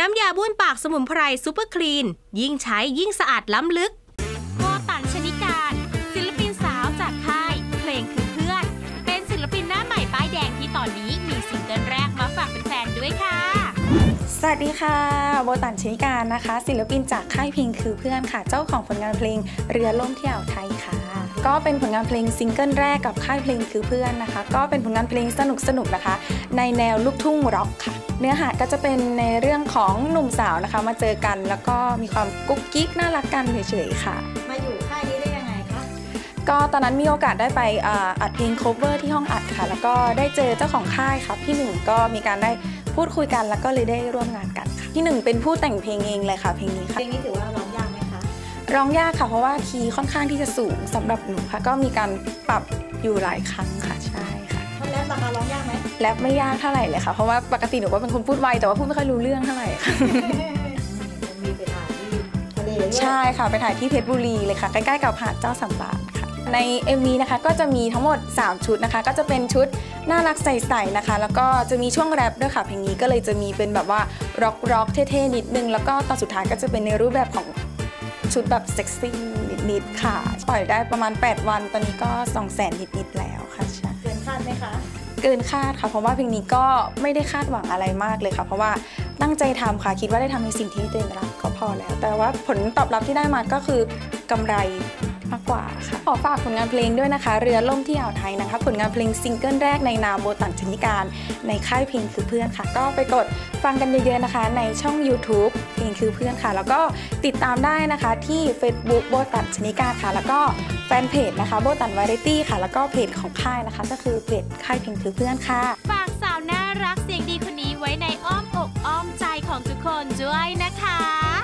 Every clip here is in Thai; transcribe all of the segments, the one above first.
น้ำยาบ้วนปากสมุนไพรซูเปอร์คลีนยิ่งใช้ยิ่งสะอาดล้ำลึกโบตันชนิการศิลปินสาวจากค่ายเพลงคือเพื่อนเป็นศิลปินหน้าใหม่ป้ายแดงที่ตอนนี้มีซิงเกิลแรกมาฝากแฟนๆด้วยค่ะสวัสดีค่ะโบตันชนิการนะคะศิลปินจากค่ายเพลงคือเพื่อนค่ะเจ้าของผลงานเพลงเรือล่มที่อ่าวไทยค่ะก็เป็นผลงานเพลงซิงเกิลแรกกับค่ายเพลงคือเพื่อนนะคะก็เป็นผลงานเพลงสนุกนะคะในแนวลูกทุ่งร็อกค่ะเนื้อหาก็จะเป็นในเรื่องของหนุ่มสาวนะคะมาเจอกันแล้วก็มีความกุ๊กกิ๊กน่ารักกันเฉยๆค่ะมาอยู่ค่ายนี้ได้ยังไงคะก็ตอนนั้นมีโอกาสได้ไปอัดเพลง cover ที่ห้องอัดค่ะแล้วก็ได้เจอเจ้าของค่ายค่ะพี่หนึ่งก็มีการได้พูดคุยกันแล้วก็เลยได้ร่วมงานกันค่ะพี่หนึ่งเป็นผู้แต่งเพลงเองเลยค่ะเพลงนี้ค่ะเพลงนี้ถือว่าร้องยากไหมคะร้องยากค่ะเพราะว่าคีย์ค่อนข้างที่จะสูงสำหรับหนูค่ะก็มีการปรับอยู่หลายครั้งค่ะใช่ค่ะท่อนแรปราคาร้องยากไหมแรปไม่ยากเท่าไหร่เลยค่ะเพราะว่าปกติหนูก็เป็นคนพูดไวแต่ว่าพูดไม่ค่อยรู้เรื่องเท่าไหร่ค่ะมีไปถ่ายที่ทะเลด้วยใช่ค่ะไปถ่ายที่เพชรบุรีเลยค่ะใกล้ๆกับหาดเจ้าสำราญค่ะใน MV นะคะก็จะมีทั้งหมด3ชุดนะคะก็จะเป็นชุดน่ารักใสๆนะคะแล้วก็จะมีช่วงแรปด้วยค่ะเพลงนี้ก็เลยจะมีเป็นแบบว่าร็อกเท่ๆนิดนึงแล้วก็ตอนสุดท้ายก็จะเป็นในรูปแบบของชุดแบบเซ็กซี่นิดๆค่ะปล่อยได้ประมาณ8วันตอนนี้ก็ 200,000 นิดๆแล้วค่ะใช่เกินคาดไหมคะเกินคาดค่ะเพราะว่าเพลงนี้ก็ไม่ได้คาดหวังอะไรมากเลยค่ะเพราะว่าตั้งใจทำค่ะคิดว่าได้ทำในสิ่งที่ตัวเองรักก็พอแล้วแต่ว่าผลตอบรับที่ได้มาก็คือกำไรมากกว่าค่ะขอฝากผลงานเพลงด้วยนะคะเรือล่มที่อ่าวไทยนะคะผลงานเพลงซิงเกิลแรกในนามโบตันชนิการในค่ายเพลงคือเพื่อนค่ะก็ไปกดฟังกันเยอะๆนะคะในช่อง YouTube เพลงคือเพื่อนค่ะแล้วก็ติดตามได้นะคะที่ Facebook โบตันชนิการค่ะแล้วก็แฟนเพจนะคะโบตันวาไรตี้ค่ะแล้วก็เพจของค่ายนะคะก็คือเพจค่ายเพลงคือเพื่อนค่ะฝากสาวน่ารักเสียงดีคนนี้ไว้ในอ้อมอกอ้อมใจของทุกคนด้วยนะคะ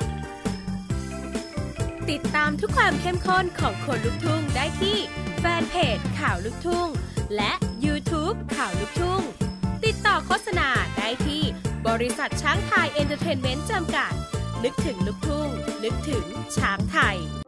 ติดตามทุกความเข้มข้นของคนลุกทุ่งได้ที่แฟนเพจข่าวลุกทุ่งและ YouTube ข่าวลุกทุ่งติดต่อโฆษณาได้ที่บริษัทช้างไทยเอนเตอร์เทนเมนต์จำกัดนึกถึงลุกทุ่งนึกถึงช้างไทย